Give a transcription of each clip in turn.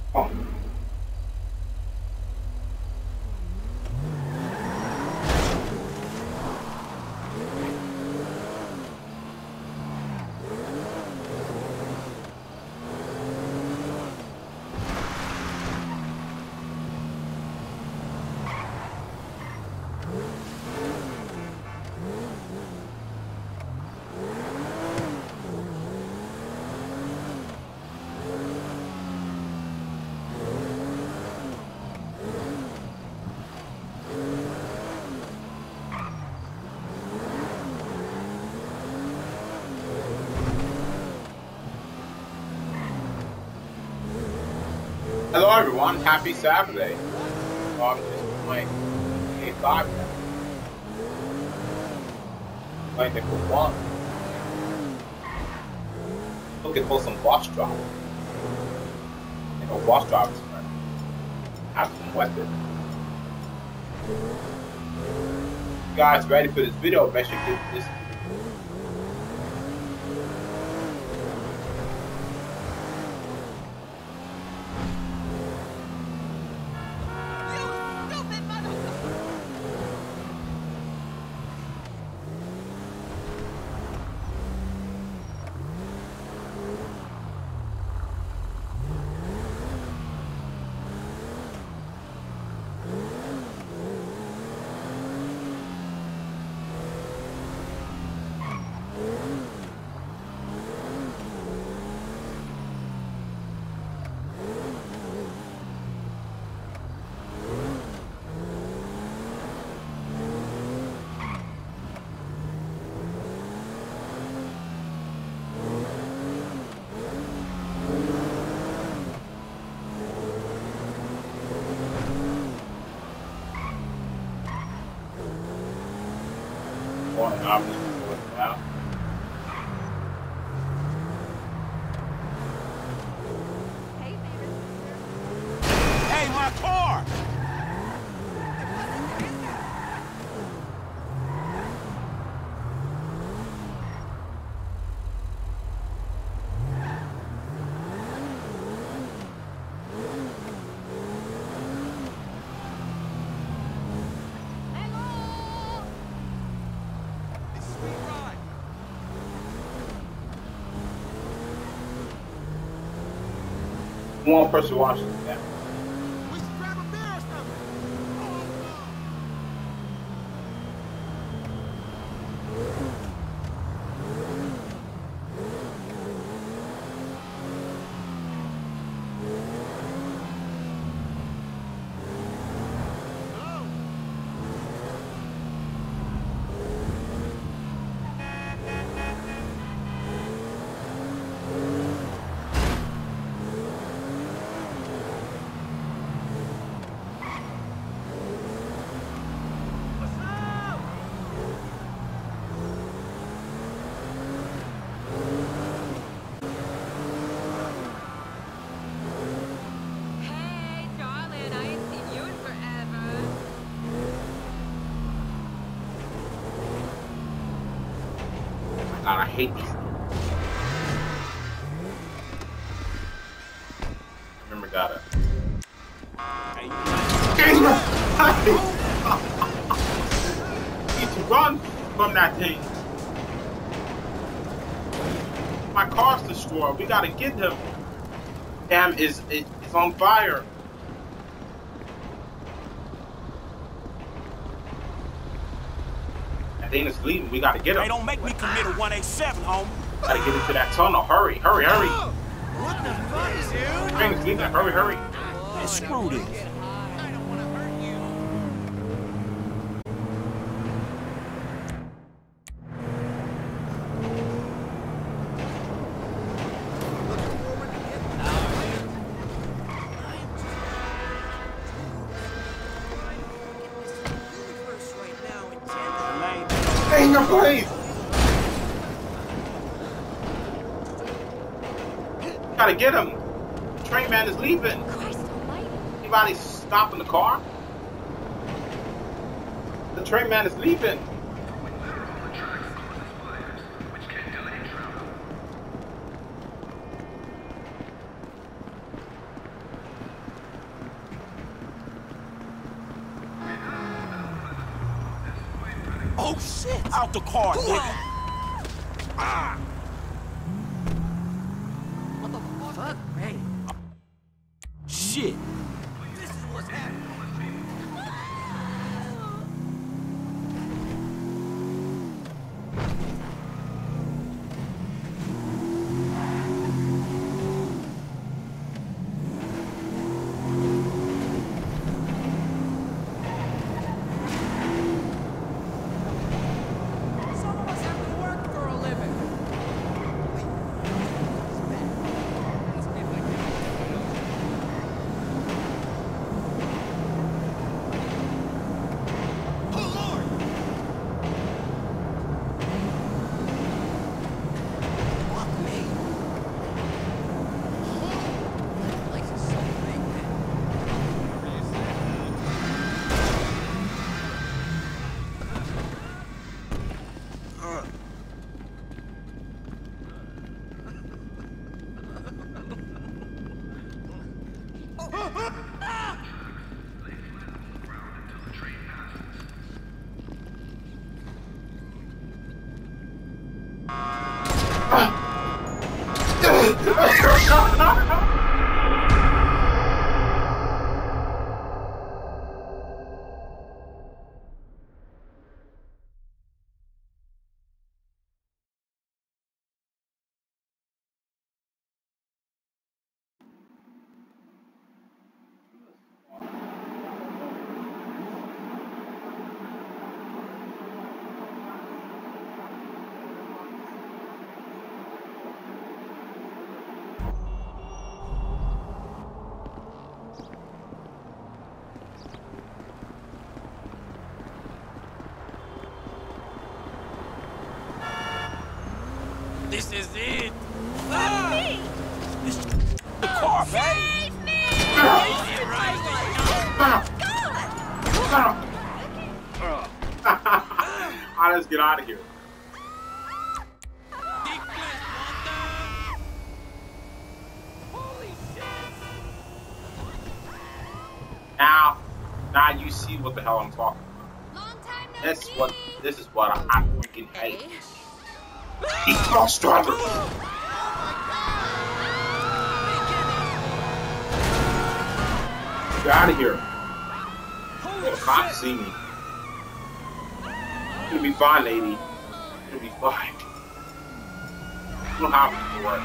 Oh. Hello everyone, happy Saturday. I'm just playing A5 now. Playing Nickel 1. Looking for some boss drop. You know, boss drops have some weapons. You guys ready for this video? Make sure you get this. Hey, my car! One person watching this now. We should grab a beer or something. God, I hate these. Remember, gotta. Need to run from that thing. My car's destroyed. We gotta get him. Damn, it's on fire. That thing is leaving. We gotta get him. Hey, don't make me commit a 187, homie. Gotta get into that tunnel. Hurry, hurry, hurry. What the fuck, dude? Thing's leaving. Hurry, hurry. Man, screw this. I don't want to hurt you. Ain't no place. Gotta get him. The train man is leaving. Anybody stopping the car? The train man is leaving. Oh shit! Out the car, nigga. Ah! What the fuck, man? Shit. This is what's happening. Some of us have to work for a living. Wait. It's bad. Let's see if I can. Oh Lord! Fuck me! That place is so big, man. This is it. Me! This is the car, man. Save me! I'll just get out of here. Holy shit! Now you see what the hell I'm talking about. Long time no This see. is what I freaking hate. These bus drivers. Get out of here. The cops see me. It'll be fine, lady. It'll be fine. You don't have to worry.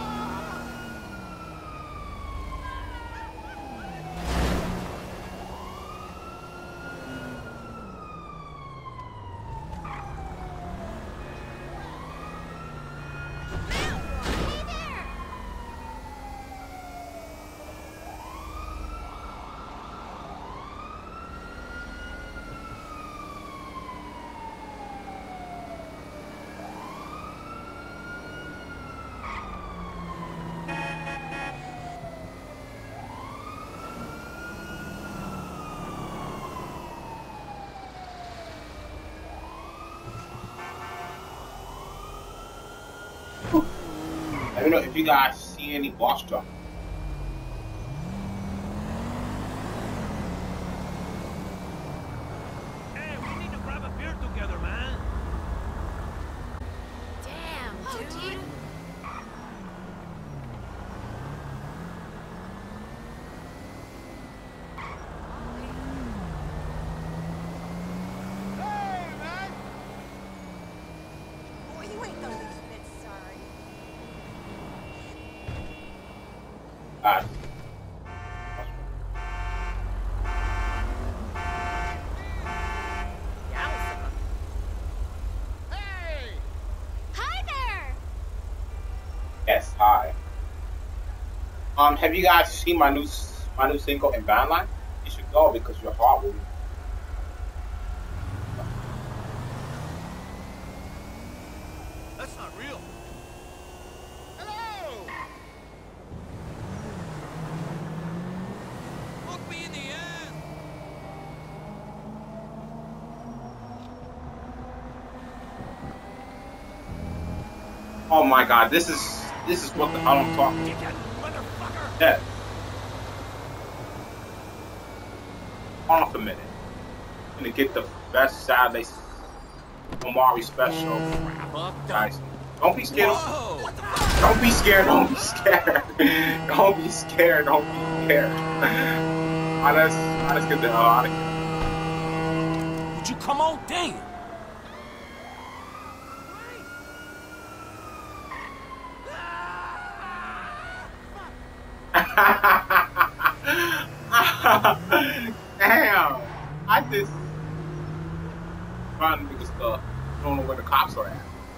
Let me know if you guys see any boss truck. Hey, we need to grab a beer together, man. Damn, dude. Hey, man! Boy, you ain't the least bit sorry. Uh, Hey! Hi there! yes, hi. Have you guys seen my new single in Bandline? You should go because your heart will. That's not real. Hello! Look me in the ass! Oh my God, this is what the hell I'm talking Get that motherfucker! about. Hold on for a minute. I'm gonna get the best Saturday Omari special. Fucked up. Guys, don't be scared. Whoa! What the fuck? Don't be scared. Don't be scared. Don't be scared. Don't be scared. Let's get the hell out of here. Would you come on? Damn. Damn. I just trying to make stuff. I don't know where the cops are at.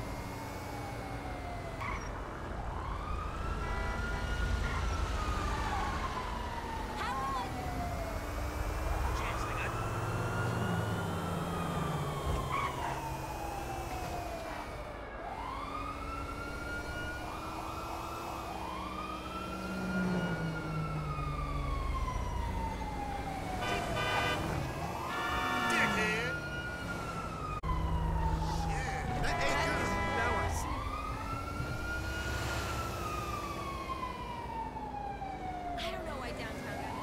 I don't know why downtown got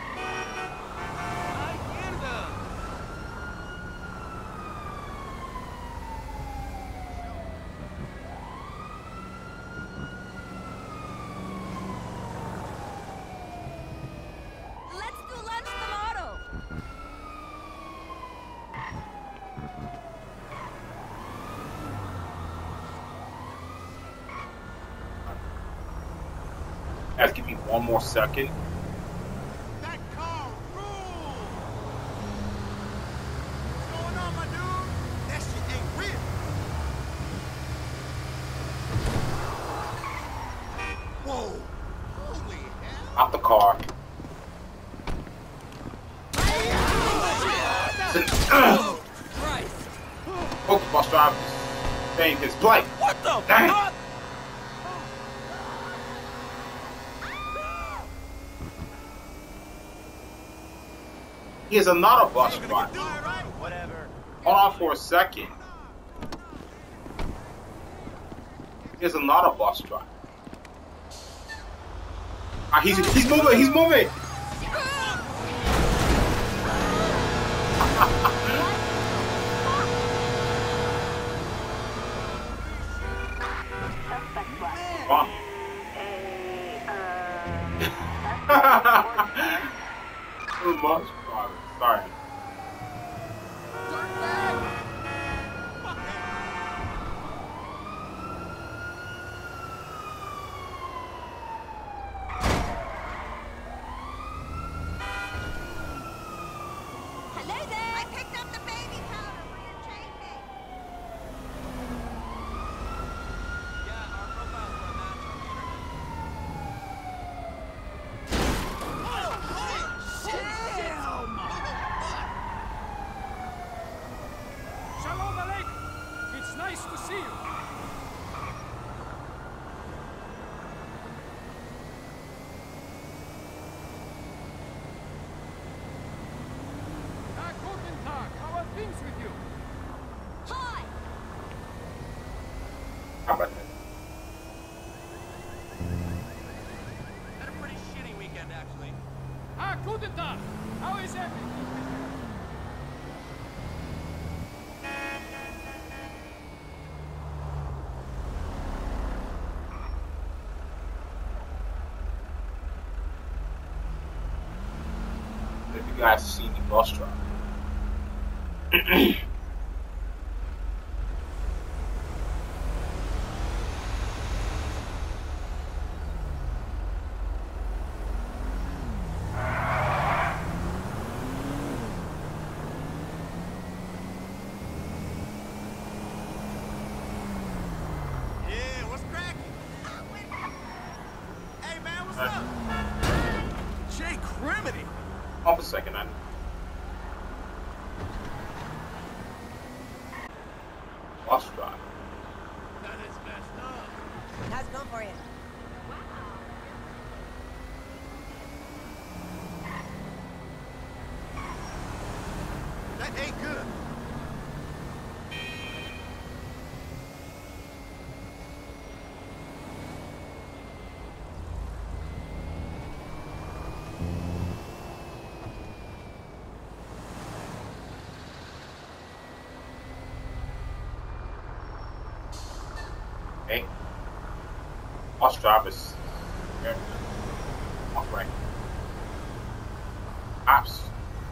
Let's do lunch tomorrow. Guys, give me one more second. That car rules! What's going on, my dude? That shit ain't real. Whoa! Holy hell! Out the car. Christ. Both bus drivers saying his plate. What the Dang. fuck? Here's another bus driver. Do it right? Whatever. Hold on for a second. Here's another bus driver. He's moving. He's moving. Come on. Too much progress. Sorry. Hello there. I picked up the baby powder for your chain mate. Yeah, our profiles were a match on the internet. Shalom Aleichem. It's nice to see you. Guten Tag. How are things with you? Hi. How about that? Had a pretty shitty weekend, actually. Guten Tag. How is everything? If you guys see the bus driver. Yeah, what's cracking? Hey, man, what's up? Jay Criminy. Hold on a second. Bus driver. That is messed up. How's it going for you? That ain't good. Bus drivers. Right. Ops.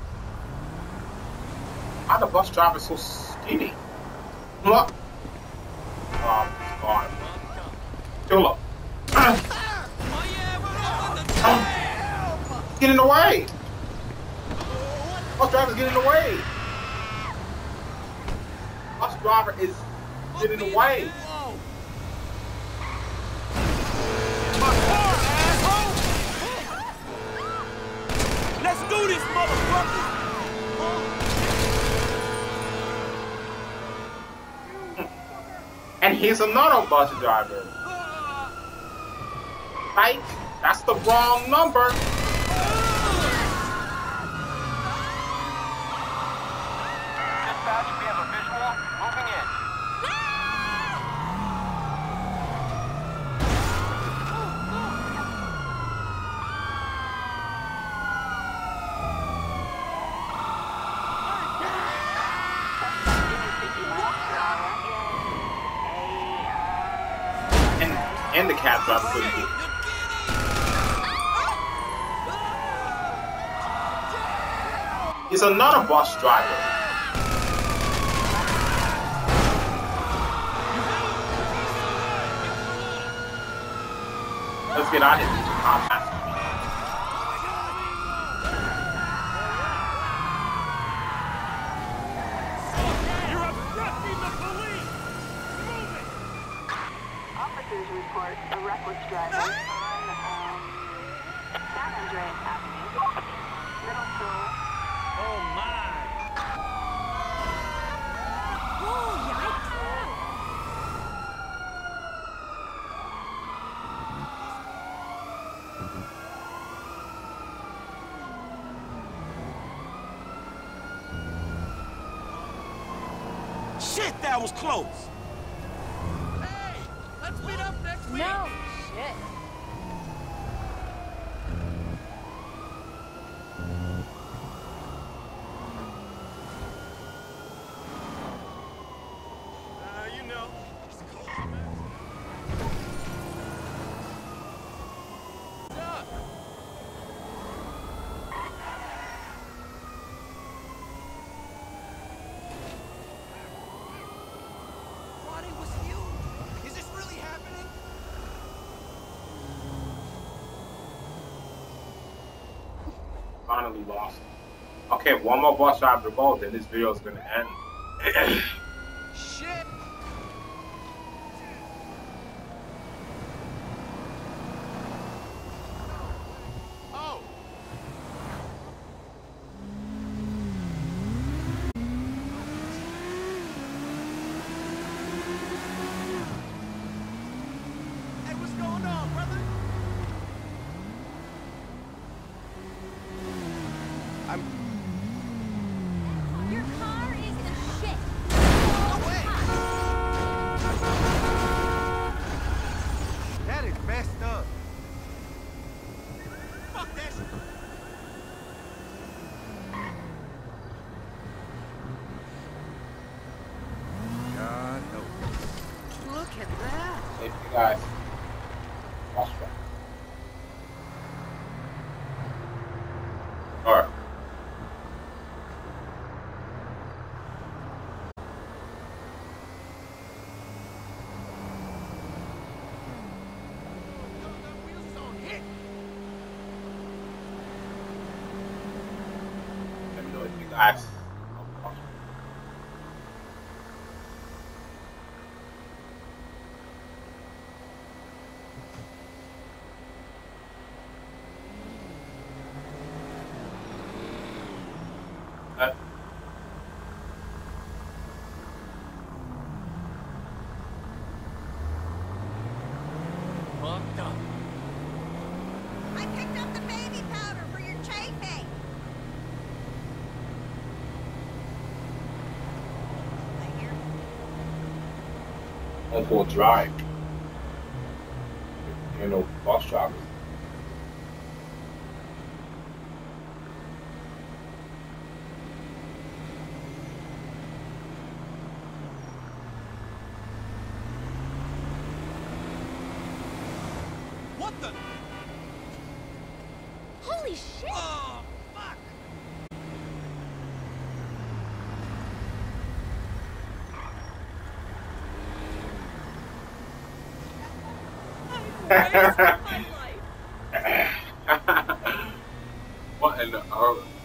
How the bus driver so skinny? Look. Oh, it's gone. Kill him. Oh yeah, we're over the trail. Get in the way. Bus driver's getting in the way. Bus driver is getting in the way. My car, asshole! Let's do this, motherfucker! And here's another bus driver. Right? That's the wrong number. Dispatch, we have a visual. Moving in. And the cab driver couldn't do it. He's another bus driver. Let's get out of here. You're obstructing the police! Move it! Officers report a reckless driver on San Andreas Avenue, Middle School. Oh my! Oh, yikes. Shit, that was close! Hey! Let's meet up next week! No shit. You know. Duck! Thought it was you. Is this really happening? Finally lost. Okay, one more bus driver to go, then this video is gonna end. Shit! Oh! Hey, what's going on, brother? Your car is the shit. Away! That is messed up. Fuck that shit. God help. Look at that. If you guys lost one. Alright. Let me know if you guys Fucked up. I picked up the baby powder for your chafing. I hear. on full drive. You know, bus drivers. What the? Holy shit! Oh, fuck! What in the earth?